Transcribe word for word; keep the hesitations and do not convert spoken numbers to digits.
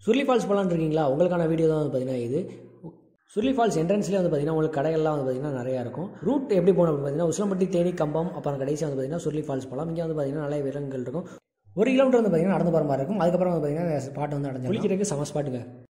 Suruli falls போகலான்னு இருக்கீங்களா? உங்களுக்கான வீடியோ தான் வந்து பார்த்தீங்கன்னா இது. சுருளி ஃபால்ஸ் என்ட்ரன்ஸ்லேயே வந்து பார்த்தீங்கன்னா உங்களுக்கு கடைகள்லாம் வந்து பார்த்தீங்கன்னா நிறையா இருக்கும். ரூட் எப்படி போகணும் அப்படின்னு பார்த்தீங்கன்னா உசிலம்பட்டி, தேனி, கம்பம், அப்புறம் கடைசியாக வந்து பார்த்தீங்கன்னா சுருளி ஃபால்ஸ் போகலாம். இங்கே வந்து பார்த்தீங்கன்னா நிறைய விலங்குகள் இருக்கும். ஒரு கிலோமீட்டர் வந்து பார்த்தீங்கன்னா நடந்து போகிற மாதிரி இருக்கும். அதுக்கப்புறம் வந்து பார்த்தீங்கன்னா ஸ்பாட் வந்து அடைஞ்சு குளிக்கிறதுக்கு சம ஸ்பாட்டுங்க.